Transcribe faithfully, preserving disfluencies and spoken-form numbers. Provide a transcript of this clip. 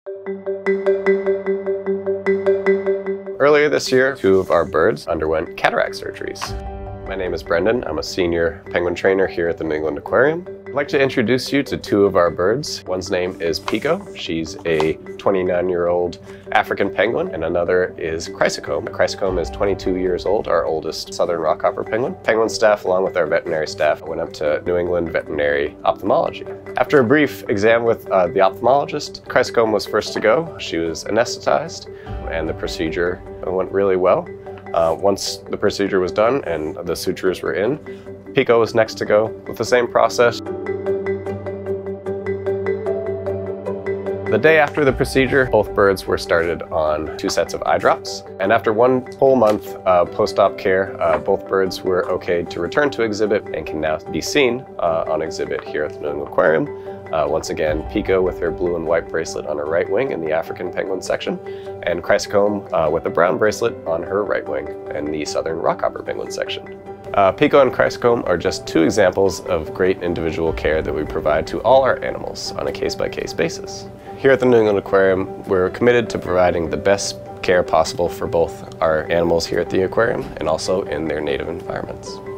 Earlier this year, two of our birds underwent cataract surgeries. My name is Brendan. I'm a senior penguin trainer here at the New England Aquarium. I'd like to introduce you to two of our birds. One's name is Peeko. She's a twenty-nine-year-old African penguin, and another is Chrysocome. Chrysocome is twenty-two years old, our oldest southern rockhopper penguin. Penguin staff, along with our veterinary staff, went up to New England Veterinary Ophthalmology. After a brief exam with uh, the ophthalmologist, Chrysocome was first to go. She was anesthetized, and the procedure went really well. Uh, once the procedure was done and the sutures were in, Peeko was next to go with the same process. The day after the procedure, both birds were started on two sets of eye drops. And after one whole month uh, post-op care, uh, both birds were okay to return to exhibit and can now be seen uh, on exhibit here at the New England Aquarium. Uh, once again, Peeko with her blue and white bracelet on her right wing in the African penguin section, and Chrysocome uh, with a brown bracelet on her right wing in the southern rockhopper penguin section. Uh, Peeko and Chrysocome are just two examples of great individual care that we provide to all our animals on a case-by-case basis. Here at the New England Aquarium, we're committed to providing the best care possible for both our animals here at the aquarium and also in their native environments.